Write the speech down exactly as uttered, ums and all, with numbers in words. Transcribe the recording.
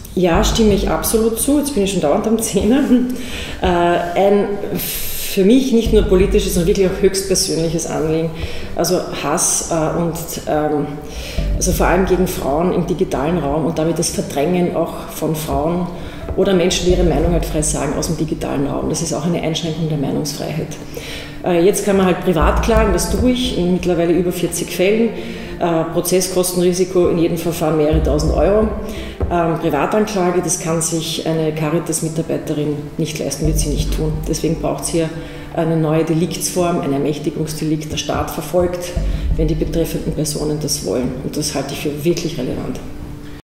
Ja, stimme ich absolut zu. Jetzt bin ich schon dauernd am Zehner. Äh, ein für mich nicht nur politisches, sondern wirklich auch höchstpersönliches Anliegen. Also Hass äh, und ähm, also vor allem gegen Frauen im digitalen Raum und damit das Verdrängen auch von Frauen oder Menschen, die ihre Meinung halt frei sagen aus dem digitalen Raum. Das ist auch eine Einschränkung der Meinungsfreiheit. Äh, jetzt kann man halt privat klagen, das tue ich in mittlerweile über vierzig Fällen. Äh, Prozesskostenrisiko in jedem Verfahren mehrere tausend Euro. Ähm, Privatanklage, das kann sich eine Caritas-Mitarbeiterin nicht leisten, wird sie nicht tun. Deswegen braucht es hier eine neue Deliktsform, ein Ermächtigungsdelikt. Der Staat verfolgt, wenn die betreffenden Personen das wollen. Und das halte ich für wirklich relevant.